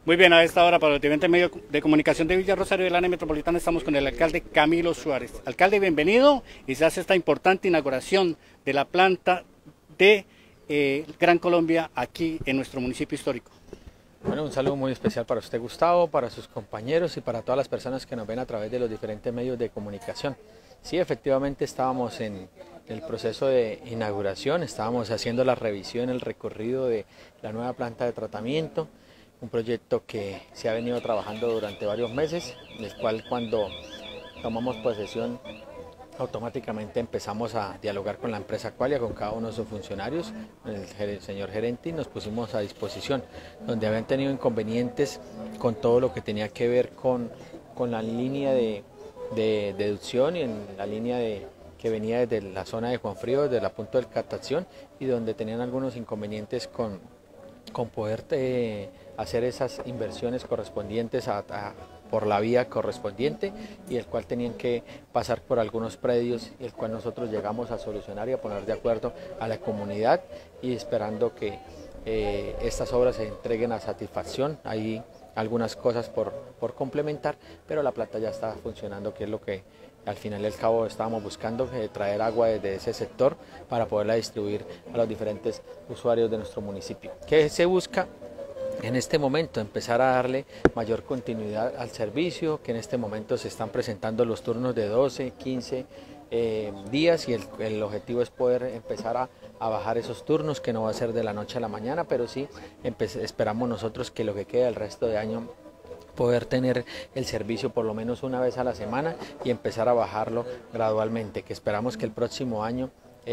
Muy bien, a esta hora para los diferentes medios de comunicación de Villa Rosario del área metropolitana estamos con el alcalde Camilo Suárez. Alcalde, bienvenido y se hace esta importante inauguración de la planta de Gran Colombia aquí en nuestro municipio histórico. Bueno, un saludo muy especial para usted, Gustavo, para sus compañeros y para todas las personas que nos ven a través de los diferentes medios de comunicación. Sí, efectivamente estábamos en el proceso de inauguración, estábamos haciendo la revisión, el recorrido de la nueva planta de tratamiento, un proyecto que se ha venido trabajando durante varios meses, el cual cuando tomamos posesión automáticamente empezamos a dialogar con la empresa Aqualia, con cada uno de sus funcionarios, el señor gerente, y nos pusimos a disposición, donde habían tenido inconvenientes con todo lo que tenía que ver con la línea de deducción y en la línea que venía desde la zona de Juan Frío, desde la punta de captación, y donde tenían algunos inconvenientes con poder hacer esas inversiones correspondientes por la vía correspondiente, y el cual tenían que pasar por algunos predios, el cual nosotros llegamos a solucionar y a poner de acuerdo a la comunidad, y esperando que estas obras se entreguen a satisfacción. Hay algunas cosas por complementar, pero la planta ya está funcionando, que es lo que al final y al cabo estábamos buscando, traer agua desde ese sector para poderla distribuir a los diferentes usuarios de nuestro municipio. ¿Qué se busca? En este momento empezar a darle mayor continuidad al servicio, que en este momento se están presentando los turnos de 12, 15 días, y el objetivo es poder empezar a bajar esos turnos, que no va a ser de la noche a la mañana, pero sí esperamos nosotros que lo que queda del resto de año poder tener el servicio por lo menos una vez a la semana y empezar a bajarlo gradualmente, que esperamos que el próximo año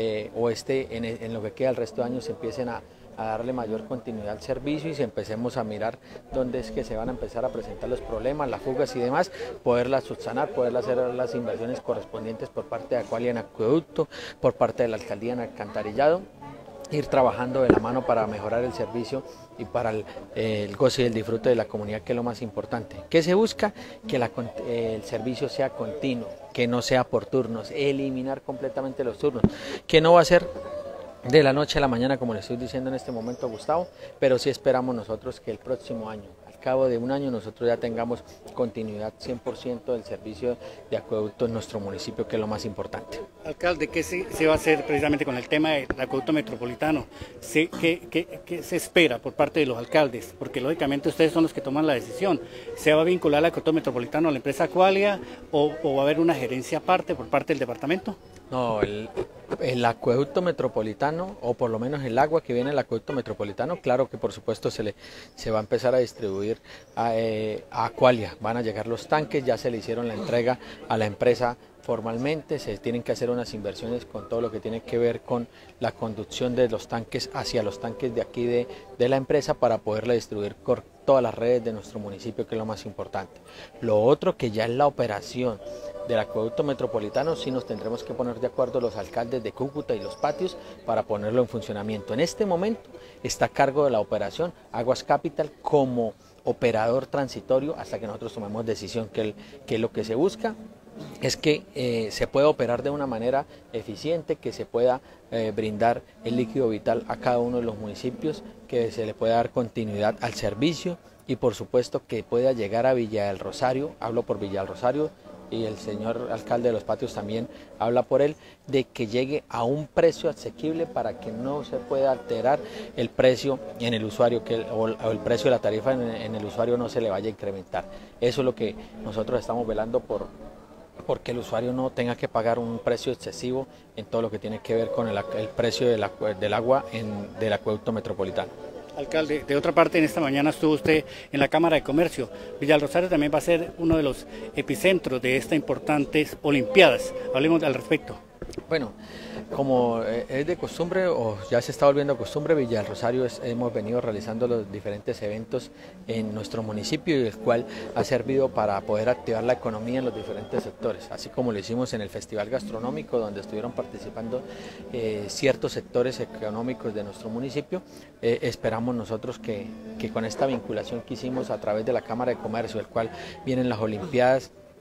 en lo que queda el resto de años se empiecen a darle mayor continuidad al servicio y si empecemos a mirar dónde es que se van a empezar a presentar los problemas, las fugas y demás, poderlas subsanar, poder hacer las inversiones correspondientes por parte de Aqualia en acueducto, por parte de la alcaldía en alcantarillado, ir trabajando de la mano para mejorar el servicio y para el goce y el disfrute de la comunidad, que es lo más importante. ¿Qué se busca? Que el servicio sea continuo, que no sea por turnos, eliminar completamente los turnos, que no va a ser de la noche a la mañana, como le estoy diciendo en este momento a Gustavo, pero sí esperamos nosotros que el próximo año, al cabo de un año, nosotros ya tengamos continuidad 100% del servicio de acueducto en nuestro municipio, que es lo más importante. Alcalde, ¿qué se va a hacer precisamente con el tema del acueducto metropolitano? ¿Qué se espera por parte de los alcaldes? Porque lógicamente ustedes son los que toman la decisión. ¿Se va a vincular el acueducto metropolitano a la empresa Aqualia o va a haber una gerencia aparte por parte del departamento? No, el acueducto metropolitano, o por lo menos el agua que viene del acueducto metropolitano, claro que por supuesto se va a empezar a distribuir a Aqualia. Van a llegar los tanques, ya se le hicieron la entrega a la empresa formalmente, se tienen que hacer unas inversiones con todo lo que tiene que ver con la conducción de los tanques hacia los tanques de aquí de la empresa, para poderla distribuir por todas las redes de nuestro municipio, que es lo más importante. Lo otro, que ya es la operación del acueducto metropolitano, sí nos tendremos que poner de acuerdo los alcaldes de Cúcuta y Los Patios para ponerlo en funcionamiento. En este momento está a cargo de la operación Aguas Capital como operador transitorio hasta que nosotros tomemos decisión, que es lo que se busca, es que se pueda operar de una manera eficiente, que se pueda brindar el líquido vital a cada uno de los municipios, que se le pueda dar continuidad al servicio y por supuesto que pueda llegar a Villa del Rosario. Hablo por Villa del Rosario y el señor alcalde de Los Patios también habla por él, de que llegue a un precio asequible para que no se pueda alterar el precio en el usuario, o el precio de la tarifa en el usuario no se le vaya a incrementar. Eso es lo que nosotros estamos velando porque el usuario no tenga que pagar un precio excesivo en todo lo que tiene que ver con el precio del agua del acueducto metropolitano. Alcalde, de otra parte, en esta mañana estuvo usted en la Cámara de Comercio. Villa del Rosario también va a ser uno de los epicentros de estas importantes Olimpiadas. Hablemos al respecto. Bueno, como es de costumbre, o ya se está volviendo costumbre, Villa del Rosario hemos venido realizando los diferentes eventos en nuestro municipio, y el cual ha servido para poder activar la economía en los diferentes sectores, así como lo hicimos en el Festival Gastronómico, donde estuvieron participando ciertos sectores económicos de nuestro municipio. Esperamos nosotros que con esta vinculación que hicimos a través de la Cámara de Comercio, el cual vienen las Olimpiadas,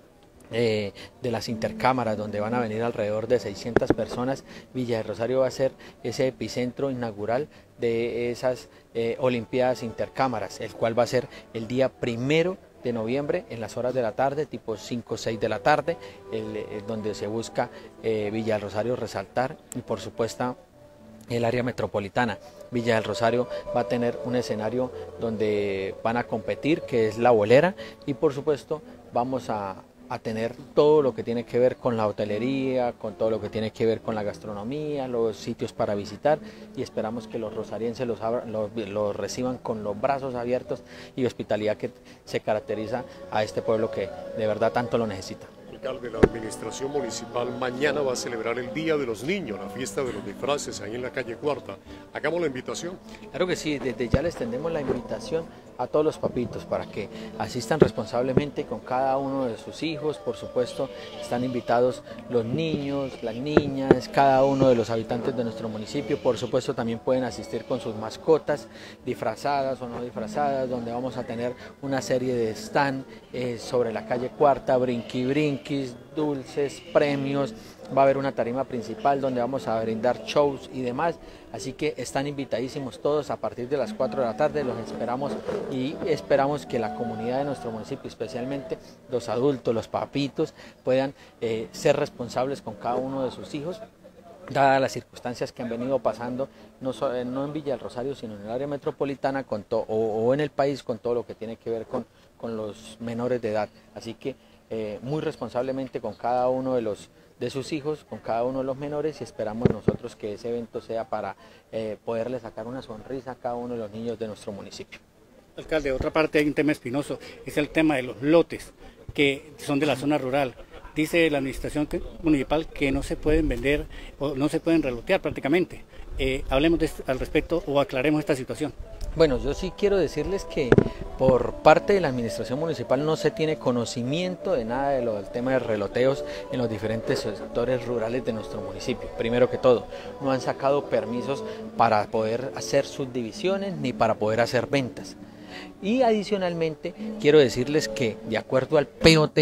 de las intercámaras, donde van a venir alrededor de 600 personas. Villa del Rosario va a ser ese epicentro inaugural de esas Olimpiadas Intercámaras, el cual va a ser el día 1 de noviembre en las horas de la tarde, tipo 5 o 6 de la tarde, donde se busca Villa del Rosario resaltar, y por supuesto el área metropolitana. Villa del Rosario va a tener un escenario donde van a competir, que es la bolera, y por supuesto vamos a tener todo lo que tiene que ver con la hotelería, con todo lo que tiene que ver con la gastronomía, los sitios para visitar, y esperamos que los rosarienses los reciban con los brazos abiertos y hospitalidad que se caracteriza a este pueblo que de verdad tanto lo necesita. Alcalde, la administración municipal mañana va a celebrar el Día de los Niños, la fiesta de los disfraces ahí en la calle Cuarta. ¿Hagamos la invitación? Claro que sí, desde ya les tendemos la invitación a todos los papitos para que asistan responsablemente con cada uno de sus hijos. Por supuesto, están invitados los niños, las niñas, cada uno de los habitantes de nuestro municipio. Por supuesto, también pueden asistir con sus mascotas, disfrazadas o no disfrazadas, donde vamos a tener una serie de stand sobre la calle Cuarta, brinquis, dulces, premios. Va a haber una tarima principal donde vamos a brindar shows y demás, así que están invitadísimos todos a partir de las 4 de la tarde, los esperamos, y esperamos que la comunidad de nuestro municipio, especialmente los adultos, los papitos, puedan ser responsables con cada uno de sus hijos, dadas las circunstancias que han venido pasando, no en Villa del Rosario, sino en el área metropolitana o en el país, con todo lo que tiene que ver con los menores de edad. Así que muy responsablemente con cada uno de sus hijos, con cada uno de los menores, y esperamos nosotros que ese evento sea para poderle sacar una sonrisa a cada uno de los niños de nuestro municipio. Alcalde, otra parte hay un tema espinoso, es el tema de los lotes que son de la zona rural. Dice la administración municipal que no se pueden vender o no se pueden relotear prácticamente. Hablemos al respecto o aclaremos esta situación. Bueno, yo sí quiero decirles que por parte de la administración municipal no se tiene conocimiento de nada del tema de reloteos en los diferentes sectores rurales de nuestro municipio. Primero que todo, no han sacado permisos para poder hacer subdivisiones ni para poder hacer ventas. Y adicionalmente quiero decirles que de acuerdo al POT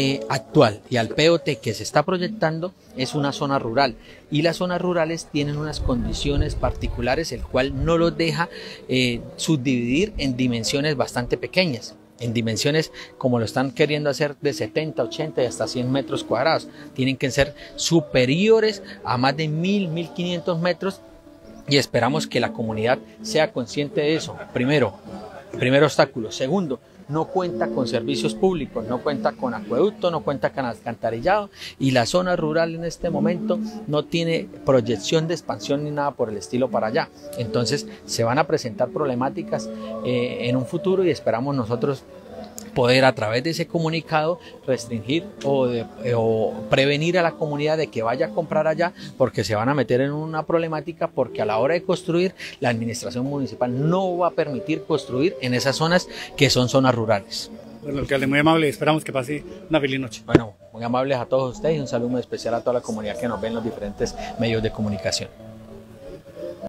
actual y al POT que se está proyectando, es una zona rural, y las zonas rurales tienen unas condiciones particulares, el cual no los deja subdividir en dimensiones bastante pequeñas, en dimensiones como lo están queriendo hacer de 70, 80 y hasta 100 metros cuadrados. Tienen que ser superiores a más de 1.500 metros, y esperamos que la comunidad sea consciente de eso. Primer obstáculo. Segundo, no cuenta con servicios públicos, no cuenta con acueducto, no cuenta con alcantarillado, y la zona rural en este momento no tiene proyección de expansión ni nada por el estilo para allá. Entonces se van a presentar problemáticas en un futuro, y esperamos nosotros poder a través de ese comunicado restringir o prevenir a la comunidad de que vaya a comprar allá, porque se van a meter en una problemática, porque a la hora de construir la administración municipal no va a permitir construir en esas zonas que son zonas rurales. Bueno, alcalde, muy amable, esperamos que pase una feliz noche. Bueno, muy amables a todos ustedes, y un saludo muy especial a toda la comunidad que nos ve en los diferentes medios de comunicación.